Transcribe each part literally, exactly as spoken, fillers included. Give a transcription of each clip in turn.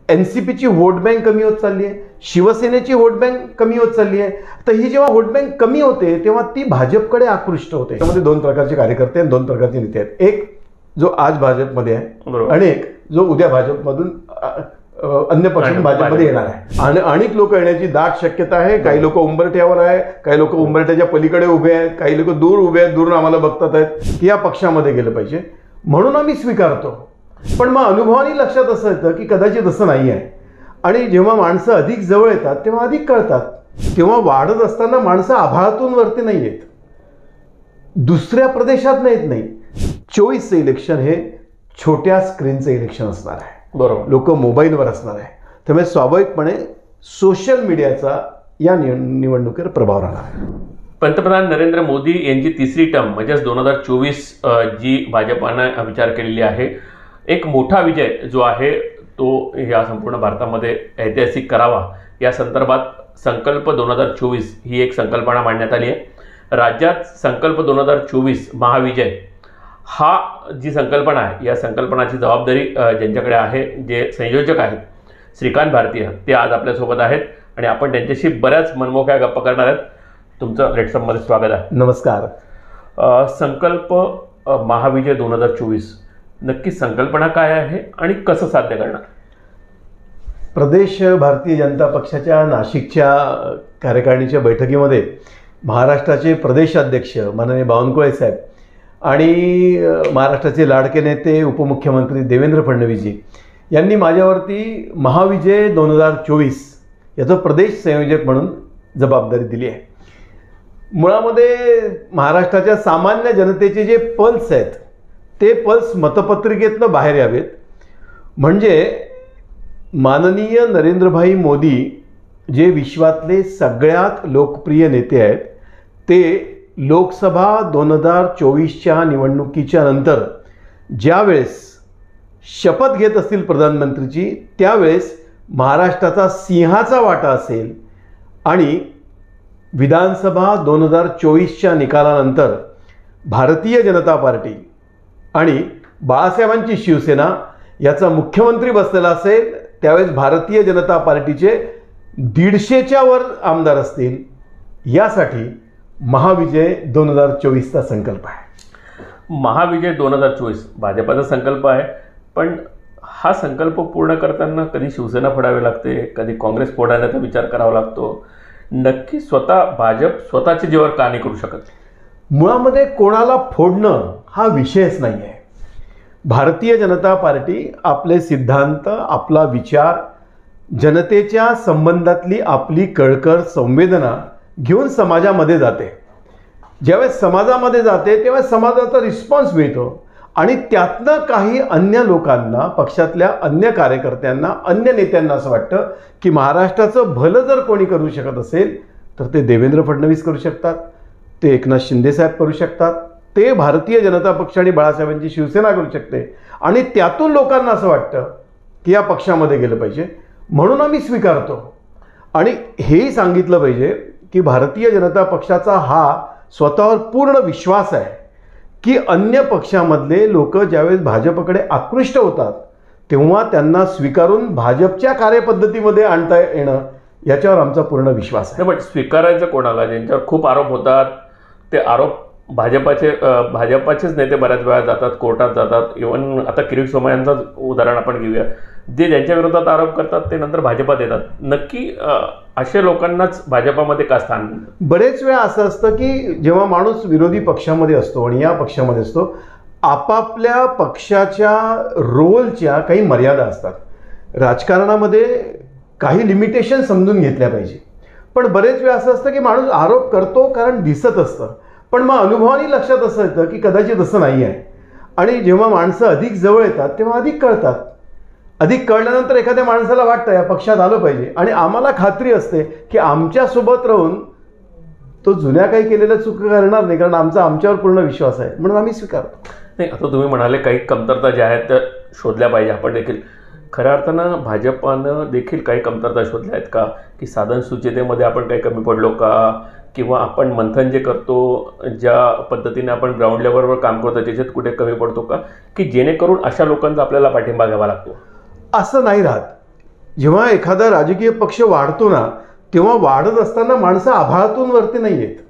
एनसीपीची vote bank कमी होत चालली आहे, शिवसेनेची वोट बँक कमी होत चालली आहे. तर ही जेव्हा वोट बँक कमी होते तेव्हा ती भाजपकडे आकृष्ट होते. त्यामध्ये दोन प्रकारचे कार्यकर्ते आणि दोन प्रकारचे नेते आहेत. एक जो आज भाजपमध्ये आहे आणि एक जो उद्या भाजपमधून अन्य पक्षातून भाजपमध्ये येणार आहे. आणि अनेक लोक येण्याची दाट शक्यता आहे. काही लोक उंबरठ्यावर आहे, काही लोक उंबरठ्याच्या पलीकडे उभे आहेत, काही लोक दूर उभे आहेत, दूरून आम्हाला बघतात आहेत की या पक्षामध्ये गेलं पाहिजे म्हणून आम्ही स्वीकारतो. पण मग अनुभवाने लक्षात असं येतं की कदाचित असं नाही आहे. आणि जेव्हा माणसं अधिक जवळ येतात तेव्हा अधिक कळतात. तेव्हा वाढत असताना माणसं आभाळातून वरती नाही येत, दुसऱ्या प्रदेशात येत नाही. चोवीसचं इलेक्शन हे छोट्या स्क्रीनचं इलेक्शन असणार आहे. बरोबर, लोक मोबाईलवर असणार आहे. त्यामुळे स्वाभाविकपणे सोशल मीडियाचा या निवडणुकीवर प्रभाव राहणार आहे. पंतप्रधान नरेंद्र मोदी यांची तिसरी टर्म म्हणजेच दोन हजार चोवीस जी भाजपानं विचार केलेली आहे, एक मोठा विजय जो आहे तो या संपूर्ण भारतामध्ये ऐतिहासिक करावा या संदर्भात संकल्प दोन हजार चोवीस ही एक संकल्पना मांडण्यात आली आहे. राज्यात संकल्प दोन हजार चोवीस महाविजय हा जी संकल्पना आहे या संकल्पनाची जबाबदारी ज्यांच्याकडे आहे, जे संयोजक आहेत श्रीकांत भारतीय, ते आज आपल्यासोबत आहेत आणि आपण त्यांच्याशी बऱ्याच मनमोकळ्या गप्पा करणार आहेत. तुमचं रेडसममध्ये स्वागत आहे. नमस्कार. संकल्प महाविजय दोन हजार चोवीस नक्की संकल्पना काय आहे आणि कसं साध्य करणार? प्रदेश भारतीय जनता पक्षाच्या नाशिकच्या कार्यकारिणीच्या बैठकीमध्ये महाराष्ट्राचे प्रदेशाध्यक्ष माननीय बावनकुळे साहेब आणि महाराष्ट्राचे लाडके नेते उपमुख्यमंत्री देवेंद्र फडणवीसजी यांनी माझ्यावरती महाविजय दोन हजार चोवीस याचं प्रदेश संयोजक म्हणून जबाबदारी दिली आहे. मुळामध्ये महाराष्ट्राच्या सामान्य जनतेचे जे पल्स आहेत ते पल्स मतपत्रिकेतनं बाहेर यावेत, म्हणजे माननीय नरेंद्रभाई मोदी जे विश्वातले सगळ्यात लोकप्रिय नेते आहेत ते लोकसभा दोन हजार चोवीसच्या निवडणुकीच्या नंतर ज्यावेळेस शपथ घेत असतील प्रधानमंत्रीची त्यावेळेस महाराष्ट्राचा सिंहाचा वाटा असेल आणि विधानसभा दोन हजार चोवीसच्या निकालानंतर भारतीय जनता पार्टी आणि बाळासाहेबांची शिवसेना याचा मुख्यमंत्री बसलेला असेल त्यावेळेस भारतीय जनता पार्टीचे दीडशेच्या वर आमदार असतील. यासाठी महाविजय दोन हजार चोवीसचा संकल्प आहे. महाविजय दोन हजार चोवीस भाजपाचा संकल्प आहे, पण हा संकल्प पूर्ण करताना कधी शिवसेना फोडावी लागते, कधी काँग्रेस फोडण्याचा विचार करावा लागतो. नक्की स्वतः भाजप स्वतःचे जीवावर का नाही करू शकत? मुळामध्ये कोणाला फोडणं हा विषयच नाही आहे. भारतीय जनता पार्टी आपले सिद्धांत, आपला विचार, जनतेच्या संबंधातली आपली कळकळ संवेदना घेऊन समाजामध्ये जाते. ज्यावेळेस समाजामध्ये जाते तेव्हा समाजाचा रिस्पॉन्स मिळतो आणि त्यातनं काही अन्य लोकांना, पक्षातल्या अन्य कार्यकर्त्यांना, अन्य नेत्यांना असं वाटतं की महाराष्ट्राचं भलं जर कोणी करू शकत असेल तर ते देवेंद्र फडणवीस करू शकतात, ते एकनाथ शिंदेसाहेब करू शकतात, ते भारतीय जनता पक्ष आणि बाळासाहेबांची शिवसेना करू शकते. आणि त्यातून लोकांना असं वाटतं की या पक्षामध्ये गेलं पाहिजे म्हणून आम्ही स्वीकारतो. आणि हेही सांगितलं पाहिजे की भारतीय जनता पक्षाचा हा स्वतःवर पूर्ण विश्वास आहे की अन्य पक्षामधले लोक ज्यावेळेस भाजपकडे आकृष्ट होतात तेव्हा त्यांना स्वीकारून भाजपच्या कार्यपद्धतीमध्ये आणता येणं याच्यावर आमचा पूर्ण विश्वास आहे. पण स्वीकारायचं कोणाला? ज्यांच्यावर खूप आरोप होतात ते आरोप भाजपाचे भाजपाचेच नेते बऱ्याच वेळा जातात, कोर्टात जातात. इव्हन आता किरीट सोमय्यांचं उदाहरण आपण घेऊया, जे ज्यांच्या विरोधात आरोप करतात ते नंतर भाजपात येतात. नक्की अशा लोकांनाच भाजपामध्ये का स्थान? बरेच वेळा असं असतं की जेव्हा माणूस विरोधी पक्षामध्ये असतो आणि या पक्षामध्ये असतो, आपापल्या पक्षाच्या रोलच्या काही मर्यादा असतात. राजकारणामध्ये काही लिमिटेशन समजून घेतल्या पाहिजे. पण बरेच वेळा असं असतं की माणूस आरोप करतो कारण दिसत असतं, पण मग अनुभवाने लक्षात असं येतं की कदाचित असं नाही आहे. आणि जेव्हा माणसं अधिक जवळ येतात तेव्हा अधिक कळतात. अधिक कळल्यानंतर एखाद्या माणसाला वाटतं या पक्षात आलं पाहिजे आणि आम्हाला खात्री असते की आमच्यासोबत राहून तो जुन्या काही केलेल्या चूक करणार नाही, कारण आमचा आमच्यावर पूर्ण विश्वास आहे म्हणून आम्ही स्वीकारतो. नाही, आता तुम्ही म्हणाले काही कमतरता ज्या आहेत त्या शोधल्या पाहिजे. आपण देखील खऱ्या अर्थानं भाजपानं देखील काही कमतरता शोधल्या आहेत का? की साधन सुचितेमध्ये आपण काही कमी पडलो का? किंवा आपण मंथन जे करतो, ज्या पद्धतीने आपण ग्राउंड लेवलवर काम करतो त्याच्यात कुठे कमी पडतो का? की जेणेकरून अशा लोकांचा आपल्याला पाठिंबा घ्यावा लागतो? असं नाही राहत. जेव्हा एखादा राजकीय पक्ष वाढतो ना, तेव्हा वाढत असताना माणसं आभाळातून वरती नाही येत,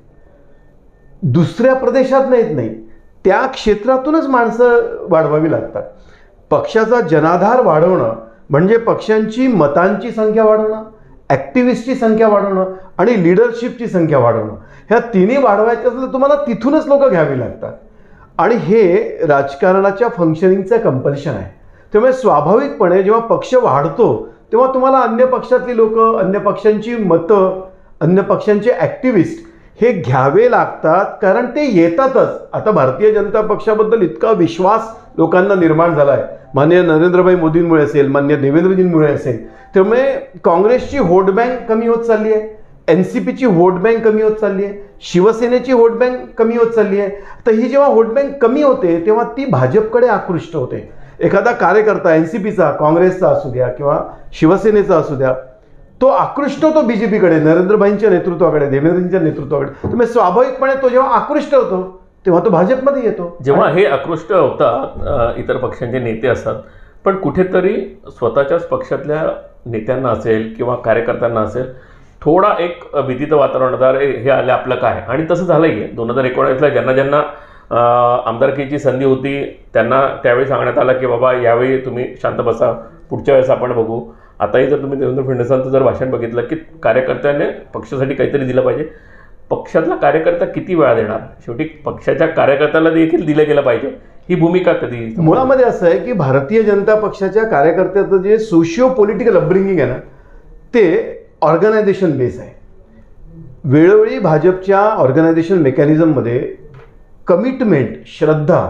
दुसऱ्या प्रदेशात नाहीत, नाही त्या क्षेत्रातूनच माणसं वाढवावी लागतात. पक्षाचा जनाधार वाढवणं म्हणजे पक्षांची मतांची संख्या वाढवणं, ॲक्टिव्हिस्टची संख्या वाढवणं आणि लिडरशिपची संख्या वाढवणं. ह्या तिन्ही वाढवायचं असलं तर तुम्हाला तिथूनच लोक घ्यावी लागतात. आणि हे राजकारणाच्या फंक्शनिंगचं कंपल्शन आहे. त्यामुळे स्वाभाविकपणे जेव्हा पक्ष वाढतो तेव्हा तुम्हाला अन्य पक्षातली लोक, अन्य पक्षांची मतं, अन्य पक्षांचे ॲक्टिव्हिस्ट हे घ्यावे लागतात, कारण ते येतातच. आता भारतीय जनता पक्षाबद्दल इतका विश्वास लोकांना निर्माण झाला आहे, माननीय नरेंद्रभाई मोदींमुळे असेल, माननीय देवेंद्रजींमुळे असेल. त्यामुळे काँग्रेसची व्होट बँक कमी होत चालली आहे, एन सी पीची व्होट बँक कमी होत चालली आहे, शिवसेनेची व्होट बँक कमी होत चालली आहे. तर ही जेव्हा व्होट बँक कमी होते तेव्हा ती भाजपकडे आकृष्ट होते. एखादा कार्यकर्ता एन सी पीचा, काँग्रेसचा असू द्या किंवा शिवसेनेचा असू द्या, तो आकृष्ट होतो बी जे पीकडे, नरेंद्रभाईंच्या नेतृत्वाकडे, देवेंद्रजींच्या नेतृत्वाकडे. त्यामुळे स्वाभाविकपणे तो जेव्हा आकृष्ट होतो तेव्हा तो भाजपमध्ये येतो. जेव्हा हे आकृष्ट होतात इतर पक्षांचे नेते असतात, पण कुठेतरी स्वतःच्याच पक्षातल्या नेत्यांना असेल किंवा कार्यकर्त्यांना असेल थोडा एक भीतीचं वातावरण होतं, अरे हे आले आपलं काय. आणि तसं झालंही आहे. दोन हजार एकोणीसला ज्यांना ज्यांना आमदारकीची संधी होती त्यांना त्यावेळी सांगण्यात आलं की बाबा यावेळी तुम्ही शांत बसा, पुढच्या वेळेस आपण बघू. आताही जर तुम्ही देवेंद्र फडणवीसांचं जर भाषण बघितलं की कार्यकर्त्याने पक्षासाठी काहीतरी दिलं पाहिजे, पक्षातला कार्यकर्ता किती वेळा देणार, शेवटी पक्षाच्या कार्यकर्त्याला देखील दिलं गेलं पाहिजे, ही भूमिका कधी. मुळामध्ये असं आहे की भारतीय जनता पक्षाच्या कार्यकर्त्याचं जे सोशिओ पॉलिटिकल अपब्रिंगिंग आहे ना, ते ऑर्गनायझेशन बेस आहे. वेळोवेळी भाजपच्या ऑर्गनायझेशन मेकॅनिझममध्ये कमिटमेंट, श्रद्धा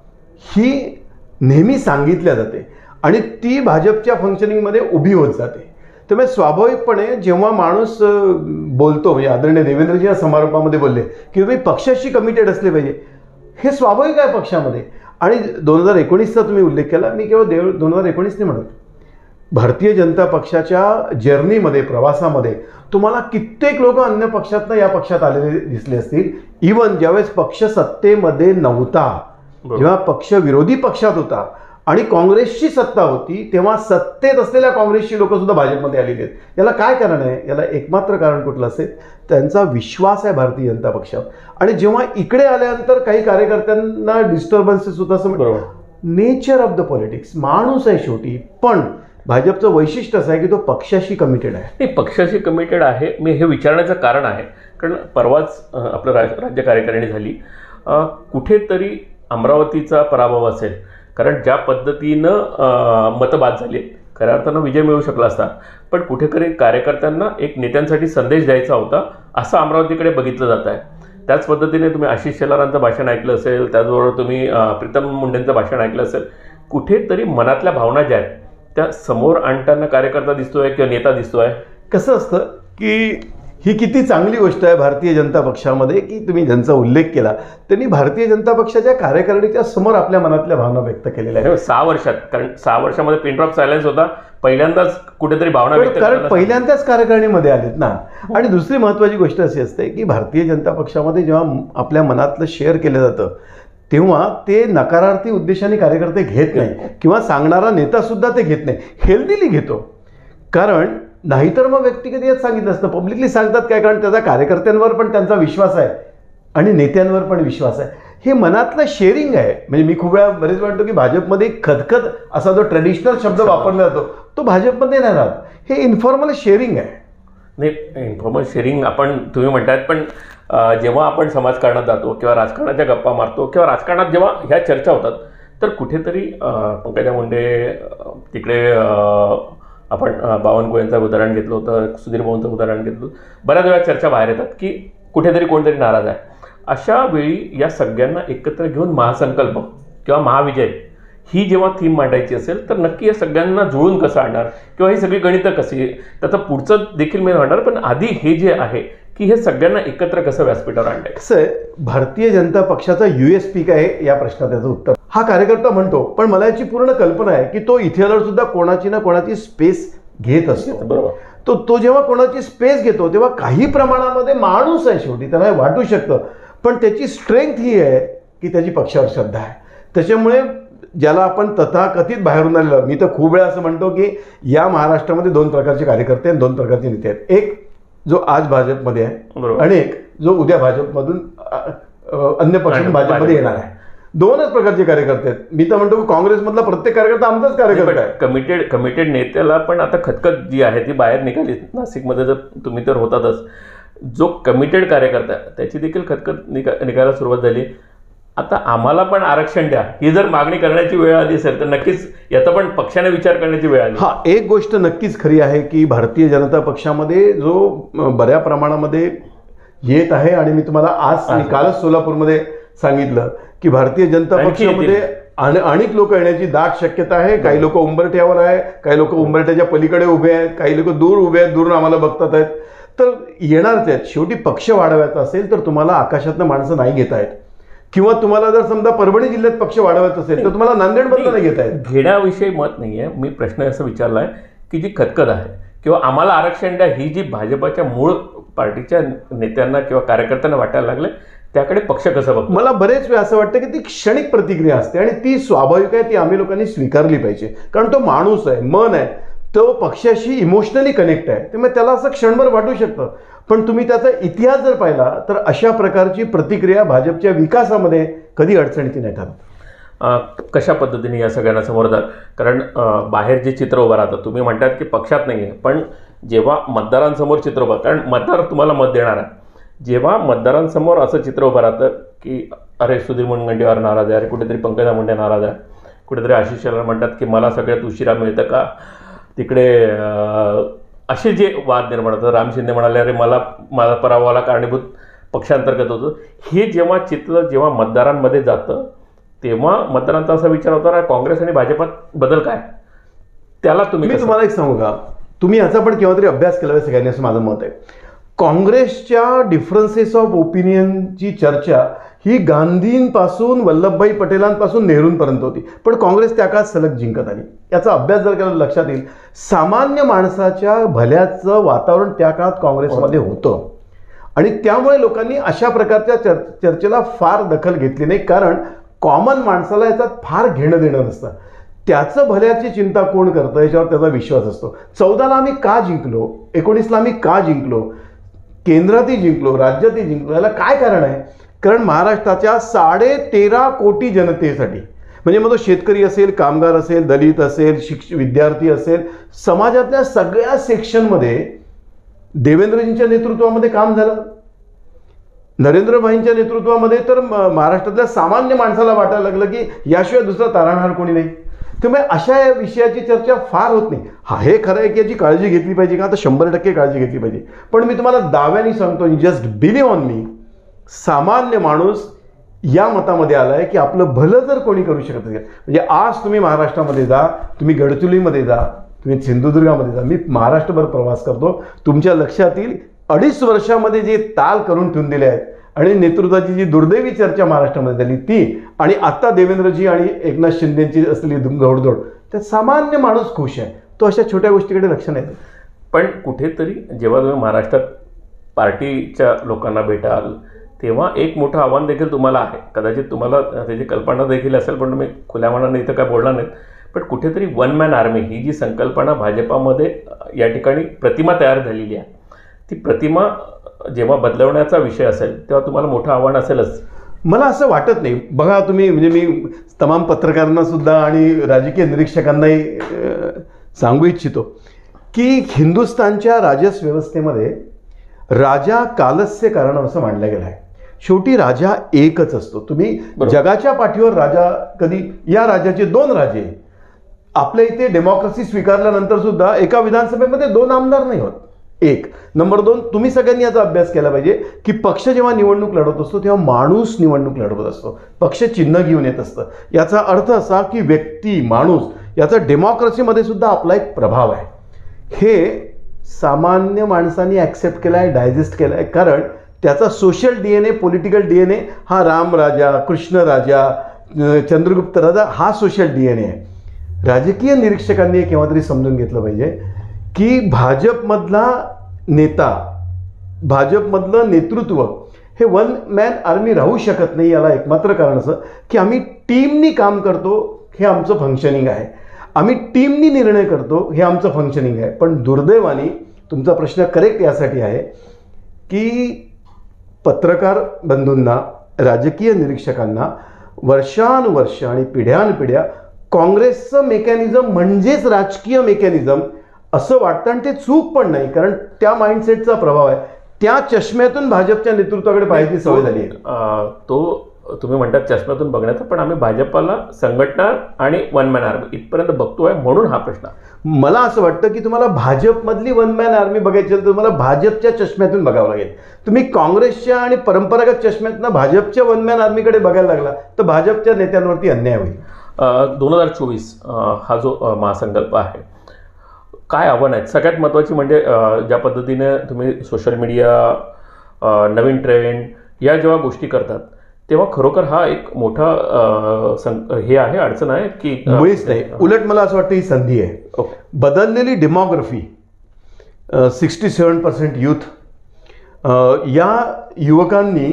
ही नेहमी सांगितल्या जाते आणि ती भाजपच्या फंक्शनिंगमध्ये उभी होत जाते. त्यामुळे स्वाभाविकपणे जेव्हा माणूस बोलतो, म्हणजे आदरणीय देवेंद्रजी या समारोपामध्ये बोलले की तुम्ही पक्षाशी कमिटेड असले पाहिजे, हे स्वाभाविक आहे पक्षामध्ये. आणि दोन हजार एकोणीसचा तुम्ही उल्लेख केला, मी केवळ देव दोन हजार एकोणीस नाही म्हणत, भारतीय जनता पक्षाच्या जर्नीमध्ये, प्रवासामध्ये तुम्हाला कित्येक लोक अन्य पक्षातनं या पक्षात आलेले दिसले असतील. इवन ज्यावेळेस पक्ष सत्तेमध्ये नव्हता, जेव्हा पक्ष विरोधी पक्षात होता आणि काँग्रेसची सत्ता होती, तेव्हा सत्तेत असलेल्या काँग्रेसची लोक सुद्धा भाजपमध्ये आलेली आहेत. याला काय कारण आहे? याला एकमात्र कारण कुठलं असेल? त्यांचा विश्वास आहे भारतीय जनता पक्षावर. आणि जेव्हा इकडे आल्यानंतर काही कार्यकर्त्यांना डिस्टर्बन्सेस होत असं बरोबर, नेचर ऑफ द पॉलिटिक्स, माणूस आहे शेवटी. पण भाजपचं वैशिष्ट्य असं आहे की तो पक्षाशी कमिटेड आहे. नाही, पक्षाशी कमिटेड आहे. मी हे विचारण्याचं कारण आहे कारण परवाच आपलं राज राज्य कार्यकारिणी झाली, कुठेतरी अमरावतीचा पराभव असेल, कारण ज्या पद्धतीनं मतबाद झाले खऱ्या अर्थानं विजय मिळू शकला असता, पण कुठेतरी कार्यकर्त्यांना एक नेत्यांसाठी संदेश द्यायचा होता असं अमरावतीकडे बघितलं जात आहे. त्याच पद्धतीने तुम्ही आशिष शेलारांचं भाषण ऐकलं असेल, त्याचबरोबर तुम्ही प्रीतम मुंडेंचं भाषण ऐकलं असेल. कुठेतरी मनातल्या भावना ज्या आहेत त्या समोर आणताना कार्यकर्ता दिसतोय किंवा नेता दिसतोय. कसं असतं की ही किती चांगली गोष्ट आहे भारतीय जनता पक्षामध्ये की तुम्ही ज्यांचा उल्लेख केला त्यांनी भारतीय जनता पक्षाच्या कार्यकारिणीच्या समोर आपल्या मनातल्या भावना व्यक्त केलेल्या आहेत. सहा वर्षात, कारण सहा वर्षामध्ये पिन ड्रॉप सायलेन्स होता, पहिल्यांदाच कुठेतरी भावना व्यक्त, कारण पहिल्यांदाच कार्यकारिणीमध्ये आलेत ना. आणि दुसरी महत्त्वाची गोष्ट अशी असते की भारतीय जनता पक्षामध्ये जेव्हा आपल्या मनातलं शेअर केलं जातं तेव्हा ते नकारार्थी उद्देशाने कार्यकर्ते घेत नाही किंवा सांगणारा नेता सुद्धा ते घेत नाही, हेल्दीली घेतो. कारण नाहीतर मग व्यक्तिगत सांगितलं असतं, पब्लिकली सांगतात काय, कारण त्याचा कार्यकर्त्यांवर पण त्यांचा विश्वास आहे आणि नेत्यांवर पण विश्वास आहे. हे मनातलं शेअरिंग आहे. म्हणजे मी खूप वेळा बरेच म्हणतो की भाजपमध्ये खदखद असा जो ट्रेडिशनल शब्द वापरला जातो तो भाजपमध्ये नाही राहत. हे इन्फॉर्मल शेअरिंग आहे. नाही, इन्फॉर्मल शेअरिंग आपण तुम्ही म्हणतायत, पण जेव्हा आपण समाजकारणात जातो किंवा राजकारणाच्या गप्पा मारतो किंवा राजकारणात जेव्हा ह्या चर्चा होतात तर कुठेतरी पंकजा मुंडे तिकडे, आपण बावनकुळेंचं उदाहरण घेतलं होतं, सुधीर भाऊंचं उदाहरण घेतलं, बऱ्याच वेळा चर्चा बाहेर येतात की कुठेतरी कोणतरी नाराज आहे. अशा वेळी या सगळ्यांना एकत्र घेऊन महासंकल्प किंवा महाविजय ही जेव्हा थीम मांडायची असेल तर नक्की या सगळ्यांना जुळून कसं आणणार किंवा ही सगळी गणितं कशी, त्याचं पुढचं देखील मी म्हणणार, पण आधी हे जे आहे की हे सगळ्यांना एकत्र कसं व्यासपीठावर आणलंय. कसं आहे, भारतीय जनता पक्षाचा यू एस पी काय या प्रश्नात त्याचं उत्तर हा कार्यकर्ता म्हणतो, पण मला याची पूर्ण कल्पना आहे की तो इथे आल्यावर सुद्धा कोणाची ना कोणाची स्पेस घेत असतो. बरोबर. तो तो जेव्हा कोणाची स्पेस घेतो तेव्हा काही प्रमाणामध्ये माणूस आहे शेवटी, त्याला वाटू शकतं, पण त्याची स्ट्रेंथ ही आहे की त्याची पक्षावर श्रद्धा आहे. त्याच्यामुळे ज्याला आपण तथाकथित बाहेरून आलेलो, मी तर खूप वेळा असं म्हणतो की या महाराष्ट्रामध्ये दोन प्रकारचे कार्यकर्ते आणि दोन प्रकारचे नेते आहेत. एक जो आज भाजपमध्ये आहे आणि एक जो उद्या भाजपमधून अन्य पक्षातून भाजपमध्ये येणार आहे. दोनच प्रकारचे कार्यकर्ते आहेत. मी तर म्हणतो की काँग्रेसमधला प्रत्येक कार्यकर्ता आमचाच कार्यकर्ता आहे. कमिटेड कमिटेड नेत्याला पण आता खतखत जी आहे ती बाहेर निघाली. नाशिकमध्ये जर तुम्ही तर होतातच, जो कमिटेड कार्यकर्ता त्याची देखील खतखत निघा निघायला सुरुवात झाली. आता आम्हाला पण आरक्षण द्या ही जर मागणी करण्याची वेळ आली असेल तर नक्कीच याचा पण पक्षाने विचार करण्याची वेळ आली. हा, एक गोष्ट नक्कीच खरी आहे की भारतीय जनता पक्षामध्ये जो बऱ्या प्रमाणामध्ये येत आहे आणि मी तुम्हाला आज कालच सोलापूरमध्ये सांगितलं की भारतीय जनता पक्षामध्ये अनेक लोक येण्याची दाट शक्यता आहे. काही लोक उंबरठ्यावर आहे, काही लोक उंबरठ्याच्या पलीकडे उभे आहेत, काही लोक दूर उभे आहेत, दूरून आम्हाला बघतात आहेत. तर येणारच आहेत. शेवटी पक्ष वाढवायचा असेल तर तुम्हाला आकाशातनं माणसं नाही घेता येत, किंवा तुम्हाला जर समजा परभणी जिल्ह्यात पक्ष वाढवायचा असेल तर तुम्हाला नांदेडमधलं नाही घेता येत. घेण्याविषयी मत नाही आहे. मी प्रश्न असा विचारला आहे की जी खतखत आहे किंवा आम्हाला आरक्षण द्या ही जी भाजपाच्या मूळ पार्टीच्या नेत्यांना किंवा कार्यकर्त्यांना वाटायला लागले, त्याकडे पक्ष कसं बघतो? मला बरेच वेळ असं वाटतं की ती क्षणिक प्रतिक्रिया असते आणि ती स्वाभाविक आहे, ती आम्ही लोकांनी स्वीकारली पाहिजे. कारण तो माणूस आहे, मन आहे, तो पक्षाशी इमोशनली कनेक्ट आहे, त्यामुळे त्याला असं क्षणभर वाटू शकतं. पण तुम्ही त्याचा इतिहास जर पाहिला तर अशा प्रकारची प्रतिक्रिया भाजपच्या विकासामध्ये कधी अडचणीची नाही ठरत. कशा पद्धतीने या सगळ्यांना समोर जात? कारण बाहेर जे चित्र उभं राहतं, तुम्ही म्हणतात की पक्षात नाही आहे, पण जेव्हा मतदारांसमोर चित्र उभं, कारण मतदार तुम्हाला मत देणार आहे, जेव्हा मतदारांसमोर असं चित्र उभं राहतं की अरे सुधीर मुनगंटीवार नाराज आहे, अरे कुठेतरी पंकजा मुंडे नाराज आहे, कुठेतरी आशिष शेलार म्हणतात की मला सगळ्यात उशिरा मिळतं का, तिकडे असे जे वाद निर्माण होतात. राम शिंदे म्हणाले अरे मला माझा पराभवाला कारणीभूत पक्षांतर्गत होतं. हे जेव्हा चित्र जेव्हा मतदारांमध्ये जातं तेव्हा मतदारांचा असा विचार होता काँग्रेस आणि भाजपात बदल काय? त्याला तुम्ही, मी तुम्हाला एक सांगू का, तुम्ही याचा पण केव्हा तरी अभ्यास केला पाहिजे सगळ्यांनी, असं माझं मत आहे. काँग्रेसच्या डिफरन्सेस ऑफ ओपिनियनची चर्चा ही गांधींपासून वल्लभभाई पटेलांपासून नेहरूंपर्यंत होती, पण काँग्रेस त्या काळात सलग जिंकत आली. याचा अभ्यास जर केला लक्षात येईल. सामान्य माणसाच्या भल्याचं वातावरण त्या काळात काँग्रेसमध्ये होतं आणि त्यामुळे लोकांनी अशा प्रकारच्या चर चर्चेला फार दखल घेतली नाही, कारण कॉमन माणसाला याच्यात फार घेणं देणं नसतं. त्याचं भल्याची चिंता कोण करतं याच्यावर त्याचा विश्वास असतो. चौदाला आम्ही का जिंकलो, एकोणीसला आम्ही का जिंकलो, केंद्रातही जिंकलो, राज्यातही जिंकलो, याला काय कारण आहे? कारण महाराष्ट्राच्या साडे तेरा कोटी जनतेसाठी, म्हणजे मग तो शेतकरी असेल, कामगार असेल, दलित असेल, शिक्ष विद्यार्थी असेल, समाजातल्या सगळ्या सेक्शनमध्ये देवेंद्रजींच्या नेतृत्वामध्ये काम झालं. नरेंद्रभाईंच्या नेतृत्वामध्ये तर महाराष्ट्रातल्या सामान्य माणसाला वाटायला लागलं की याशिवाय दुसरा तारणहार कोणी नाही. त्यामुळे अशा या विषयाची चर्चा फार होत नाही. हा, हे खरं आहे की याची काळजी घेतली पाहिजे का, आता शंभर टक्के काळजी घेतली पाहिजे. पण मी तुम्हाला दाव्याने सांगतो, जस्ट बिलीव्ह ऑन मी, सामान्य माणूस या मतामध्ये आला आहे की आपलं भलं जर कोणी करू शकत असेल, म्हणजे आज तुम्ही महाराष्ट्रामध्ये जा, तुम्ही गडचिरोलीमध्ये जा, तुम्ही सिंधुदुर्गामध्ये जा, मी महाराष्ट्रभर प्रवास करतो, तुमच्या लक्षात येईल अडीच वर्षामध्ये जे ताल करून ठेवून दिले आहेत आणि नेतृत्वाची जी दुर्दैवी चर्चा महाराष्ट्रामध्ये झाली ती, आणि आता देवेंद्रजी आणि एकनाथ शिंदेची असलेली घोडदौड, त्यात सामान्य माणूस खुश आहे. तो अशा छोट्या गोष्टीकडे लक्ष नाही देत. पण कुठेतरी जेव्हा तुम्ही महाराष्ट्रात पार्टीच्या लोकांना भेटाल तेव्हा एक मोठं आव्हान देखील तुम्हाला आहे. कदाचित तुम्हाला त्याची कल्पना देखील असेल, पण तुम्ही खुल्या मनाने इथं काय बोलणार नाहीत. पण कुठेतरी वन मॅन आर्मी ही जी संकल्पना भाजपामध्ये या ठिकाणी प्रतिमा तयार झालेली आहे, ती प्रतिमा जेव्हा बदलवण्याचा विषय असेल तेव्हा तुम्हाला मोठं आव्हान असेलच. मला असं वाटत नाही. बघा तुम्ही, म्हणजे मी तमाम पत्रकारांना सुद्धा आणि राजकीय निरीक्षकांनाही सांगू इच्छितो की हिंदुस्थानच्या राजस व्यवस्थेमध्ये राजा कालस्य कारण असं मानलं गेलं आहे. शेवटी राजा एकच असतो. तुम्ही जगाच्या पाठीवर राजा कधी, या राज्याचे दोन राजे, आपल्या इथे डेमोक्रेसी स्वीकारल्यानंतर सुद्धा एका विधानसभेमध्ये दोन आमदार नाही होत. एक. नंबर दोन, तुम्ही सगळ्यांनी याचा अभ्यास केला पाहिजे की पक्ष जेव्हा निवडणूक लढवत असतो तेव्हा माणूस निवडणूक लढवत असतो, पक्ष चिन्ह घेऊन येत असतं. याचा अर्थ असा की व्यक्ती, माणूस याचा डेमोक्रेसीमध्ये सुद्धा आपला एक प्रभाव आहे. हे सामान्य माणसांनी ॲक्सेप्ट केला आहे, डायजेस्ट केला आहे, कारण त्याचा social D N A, political D N A हा राम राजा, कृष्ण राजा, चंद्रगुप्त राजा हा सोशल डी एन ए आहे. राजकीय निरीक्षकांनी केव्हा तरी समजून घेतलं पाहिजे की भाजपमधला नेता, भाजपमधलं नेतृत्व हे वन मॅन आर्मी राहू शकत नाही. याला एकमात्र कारण असं की आम्ही टीमनी काम करतो हे आमचं फंक्शनिंग आहे, आम्ही टीमनी निर्णय करतो हे आमचं फंक्शनिंग आहे. पण दुर्दैवाने तुमचा प्रश्न करेक्ट यासाठी आहे की पत्रकार बंधूंना, राजकीय निरीक्षकांना वर्षानुवर्ष आणि पिढ्यानपिढ्या काँग्रेसचं मेकॅनिझम म्हणजेच राजकीय मेकॅनिझम असं वाटतं. आणि ते चूक पण नाही, कारण त्या माइंडसेटचा प्रभाव आहे. त्या चष्म्यातून भाजपच्या नेतृत्वाकडे पाहायची सवय झाली आहे. तो तुम्ही म्हणतात चष्म्यातून बघण्याचा, पण आम्ही भाजपला संघटना आणि वन मॅन आर्मी इथपर्यंत बघतोय म्हणून हा प्रश्न. मला असं वाटतं की तुम्हाला भाजपमधली वन मॅन आर्मी बघायची असेल तर तुम्हाला भाजपच्या चष्म्यातून बघावं लागेल. तुम्ही काँग्रेसच्या आणि परंपरागत चष्म्यातनं भाजपच्या वन मॅन आर्मीकडे बघायला लागला तर भाजपच्या नेत्यांवरती अन्याय होईल. दोन हजार चोवीस हा जो महासंकल्प आहे, काय आव्हान आहेत? सगळ्यात महत्त्वाची म्हणजे ज्या पद्धतीने तुम्ही सोशल मीडिया, नवीन ट्रेंड या जेव्हा गोष्टी करतात तेव्हा खरोखर हा एक मोठा हे आहे, अडचण आहे की मुळीच नाही. उलट मला असं वाटतं ही संधी आहे. बदललेली demography, sixty seven percent youth, या युवकांनी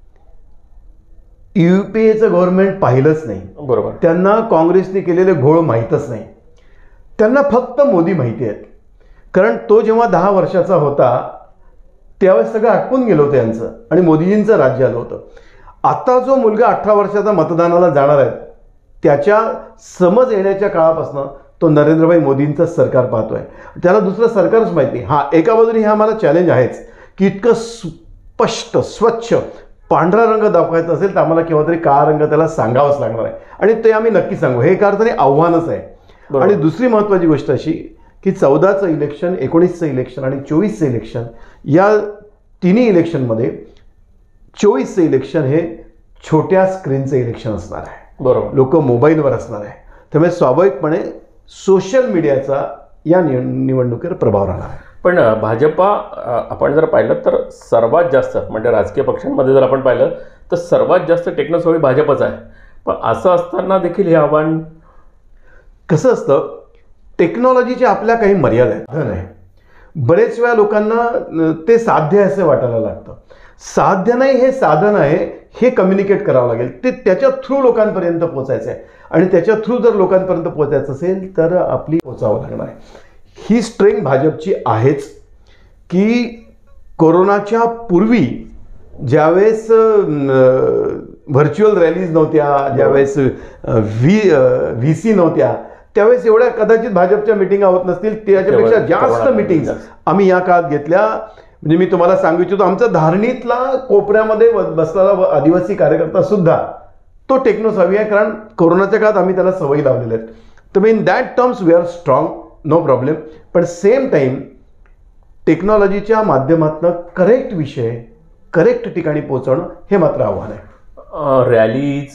यू पी एचं गव्हर्नमेंट पाहिलंच नाही. बरोबर. त्यांना काँग्रेसने केलेले घोळ माहीतच नाही. त्यांना फक्त मोदी माहिती आहेत. कारण तो जेव्हा दहा वर्षाचा होता त्यावेळेस सगळं आटपून गेलं होतं यांचं आणि मोदीजींचं राज्य आलं होतं. आता जो मुलगा अठरा वर्षाचा मतदानाला जाणार आहे त्याच्या समज येण्याच्या काळापासून तो नरेंद्रभाई मोदींचं सरकार पाहतोय. त्याला दुसरं सरकारच माहीत नाही. हा एका बाजूने हे आम्हाला चॅलेंज आहेच की इतकं स्पष्ट स्वच्छ पांढरा रंग दाखवायचा असेल तर आम्हाला केव्हा तरी काळा रंग त्याला सांगावाच लागणार आहे आणि ते आम्ही नक्की सांगू. हे एका अर्थाने आव्हानच आहे. आणि दुसरी महत्त्वाची गोष्ट अशी की चौदाचं इलेक्शन, एकोणीसचं इलेक्शन आणि चोवीसचं इलेक्शन, या तिन्ही इलेक्शनमध्ये चोवीसचं इलेक्शन हे छोट्या स्क्रीनचं इलेक्शन असणार आहे. बरोबर. लोक मोबाईलवर असणार आहे. त्यामुळे स्वाभाविकपणे सोशल मीडियाचा या निवडणुकीवर प्रभाव राहणार आहे. पण भाजपा आपण जर पाहिलं तर सर्वात जास्त म्हणजे राजकीय पक्षांमध्ये जर आपण पाहिलं तर सर्वात जास्त टेक्नॉसॉवी भाजपच आहे. पण असं असताना देखील हे आव्हान कसं असतं, टेक्नॉलॉजीच्या आपल्या काही मर्यादा आहेत. नाही, बरेच वेळा लोकांना ते साध्य असे वाटायला लागतं. साध्य नाही, हे साधन आहे, हे कम्युनिकेट करावं लागेल. ते त्याच्या थ्रू लोकांपर्यंत पोचायचं आहे आणि त्याच्या थ्रू जर लोकांपर्यंत पोचायचं असेल तर आपली पोचावं लागणार आहे. ही स्ट्रेंथ भाजपची आहेच की कोरोनाच्या पूर्वी ज्यावेळेस व्हर्च्युअल रॅलीज नव्हत्या, ज्यावेळेस व्ही व्ही सी नव्हत्या, त्यावेळेस एवढ्या कदाचित भाजपच्या मिटिंगा होत नसतील. त्याच्यापेक्षा जास्त मिटिंग्स आम्ही या काळात घेतल्या. म्हणजे मी तुम्हाला सांगू इच्छितो, आमचा धारणीतला कोपऱ्यामध्ये बसलेला आदिवासी कार्यकर्ता सुद्धा तो टेक्नॉसॉवी आहे, कारण कोरोनाच्या काळात आम्ही त्याला सवयी लावलेल्या आहेत. तर in that terms we are strong, no problem. पण सेम टाईम टेक्नॉलॉजीच्या माध्यमातून करेक्ट विषय करेक्ट ठिकाणी पोहोचवणं हे मात्र आव्हान आहे. रॅलीज,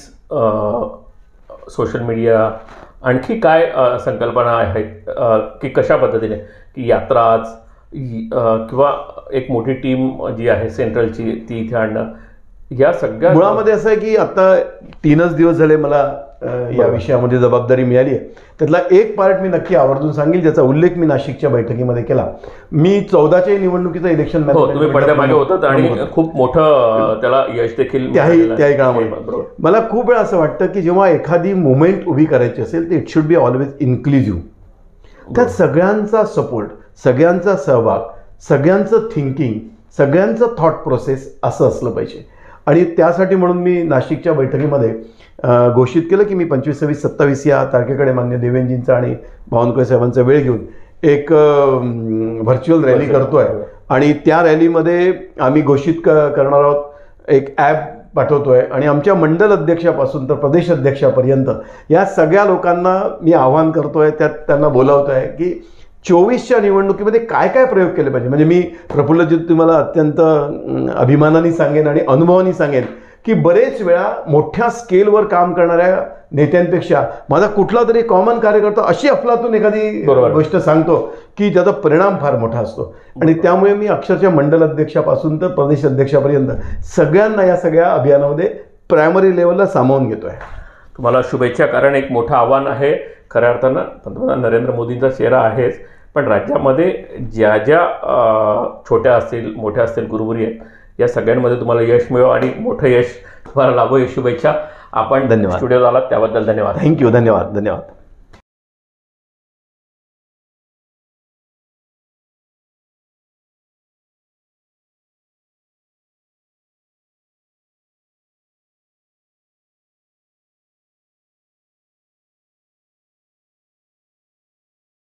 सोशल मीडिया, आणखी काय संकल्पना आहेत की कशा पद्धतीने की यात्राच किंवा एक मोठी टीम जी आहे सेंट्रलची ती इथे आणणं, या सगळ्या मुळामध्ये असं आहे की आता तीनच दिवस झाले मला या विषयामध्ये जबाबदारी मिळाली आहे. त्यातला एक पार्ट मी नक्की आवर्जून सांगेल ज्याचा उल्लेख मी नाशिकच्या बैठकीमध्ये केला. मी चौदाच्या निवडणुकीचं इलेक्शन तुम्ही पडद्यामागे होतात आणि खूप मोठं त्याला यश देखील त्याही त्याही काळामध्ये मला खूप वेळा असं वाटतं की जेव्हा एखादी मुवमेंट उभी करायची असेल तर it should be always inclusive. त्यात सगळ्यांचा सपोर्ट, सगळ्यांचा सहभाग, सगळ्यांचं थिंकिंग, सगळ्यांचं थॉट प्रोसेस असं असलं पाहिजे. आणि त्यासाठी म्हणून मी नाशिकच्या बैठकीमध्ये घोषित केलं की मी पंचवीस सव्वीस सत्तावीस या तारखेकडे मान्य देवेंजींचा आणि बावनकुळे साहेबांचा वेळ घेऊन एक व्हर्च्युअल रॅली करतोय. आणि त्या रॅलीमध्ये आम्ही घोषित क करणार आहोत, एक ॲप पाठवतोय आणि आमच्या मंडल अध्यक्षापासून तर प्रदेश अध्यक्षापर्यंत या सगळ्या लोकांना मी आवाहन करतोय, त्यात त्यांना बोलावतोय की चोवीसच्या निवडणुकीमध्ये काय काय प्रयोग केले पाहिजे. म्हणजे मी प्रफुल्लजीत तुम्हाला अत्यंत अभिमानाने सांगेन आणि अनुभवाने सांगेन की बरेच वेळा मोठ्या स्केलवर काम करणाऱ्या नेत्यांपेक्षा माझा कुठला तरी कॉमन कार्यकर्ता अशी अफलातून एखादी गोष्ट सांगतो की त्याचा परिणाम फार मोठा असतो. आणि त्यामुळे मी अक्षरशः मंडल अध्यक्षापासून तर प्रदेश अध्यक्षापर्यंत सगळ्यांना या सगळ्या अभियानामध्ये प्रायमरी लेवलला सामावून घेतोय. तुम्हाला शुभेच्छा, कारण एक मोठं आव्हान आहे. खऱ्या अर्थानं पंतप्रधान नरेंद्र मोदींचा चेहरा आहेच, पण राज्यामध्ये ज्या ज्या छोट्या असतील मोठ्या असतील गुरुबुरी आहेत या सगळ्यांमध्ये तुम्हाला यश मिळो आणि मोठं यश तुम्हाला लाभो, ही शुभेच्छा. आपण धन्यवाद. स्टुडिओत आलात त्याबद्दल धन्यवाद. थँक्यू. धन्यवाद. धन्यवाद.